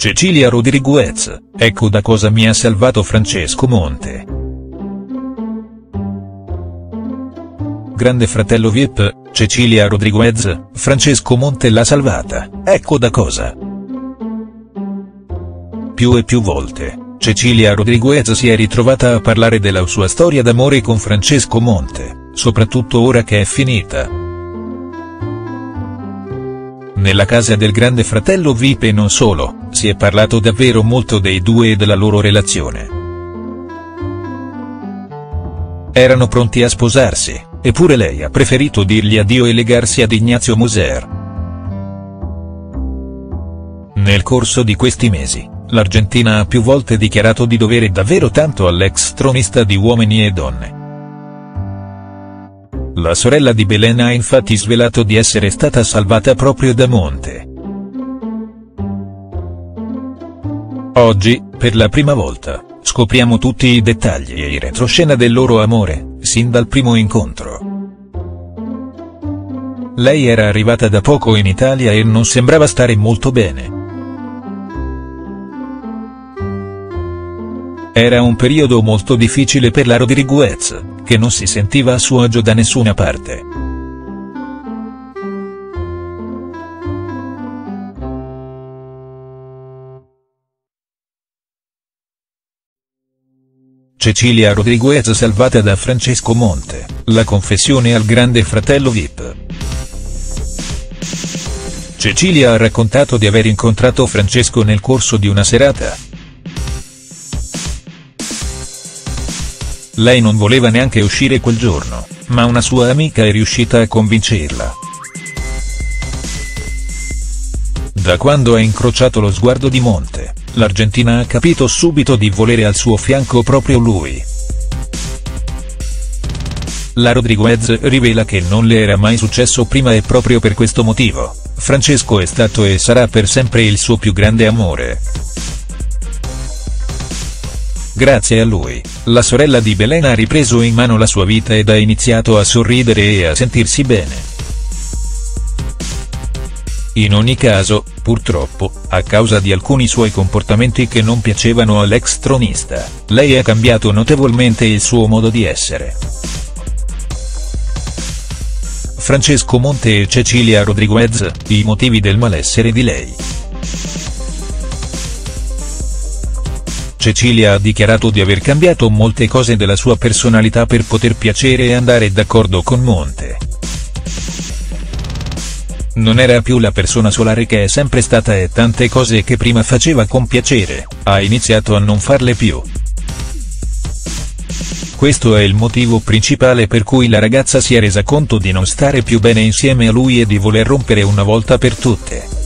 Cecilia Rodriguez, ecco da cosa mi ha salvato Francesco Monte. Grande fratello VIP, Cecilia Rodriguez, Francesco Monte l'ha salvata, ecco da cosa. Più e più volte, Cecilia Rodriguez si è ritrovata a parlare della sua storia d'amore con Francesco Monte, soprattutto ora che è finita. Nella casa del grande fratello VIP e non solo, si è parlato davvero molto dei due e della loro relazione. Erano pronti a sposarsi, eppure lei ha preferito dirgli addio e legarsi ad Ignazio Moser. Nel corso di questi mesi, l'Argentina ha più volte dichiarato di dovere davvero tanto all'ex tronista di Uomini e Donne. La sorella di Belen ha infatti svelato di essere stata salvata proprio da Monte. Oggi, per la prima volta, scopriamo tutti i dettagli e i retroscena del loro amore, sin dal primo incontro. Lei era arrivata da poco in Italia e non sembrava stare molto bene. Era un periodo molto difficile per la Rodriguez, che non si sentiva a suo agio da nessuna parte. Cecilia Rodriguez salvata da Francesco Monte, la confessione al grande fratello VIP. Cecilia ha raccontato di aver incontrato Francesco nel corso di una serata. Lei non voleva neanche uscire quel giorno, ma una sua amica è riuscita a convincerla. Da quando ha incrociato lo sguardo di Monte, l'Argentina ha capito subito di volere al suo fianco proprio lui. La Rodriguez rivela che non le era mai successo prima e proprio per questo motivo, Francesco è stato e sarà per sempre il suo più grande amore. Grazie a lui, la sorella di Belen ha ripreso in mano la sua vita ed ha iniziato a sorridere e a sentirsi bene. In ogni caso, purtroppo, a causa di alcuni suoi comportamenti che non piacevano all'ex tronista, lei ha cambiato notevolmente il suo modo di essere. Francesco Monte e Cecilia Rodriguez, i motivi del malessere di lei. Cecilia ha dichiarato di aver cambiato molte cose della sua personalità per poter piacere e andare d'accordo con Monte. Non era più la persona solare che è sempre stata e tante cose che prima faceva con piacere, ha iniziato a non farle più. Questo è il motivo principale per cui la ragazza si è resa conto di non stare più bene insieme a lui e di voler rompere una volta per tutte.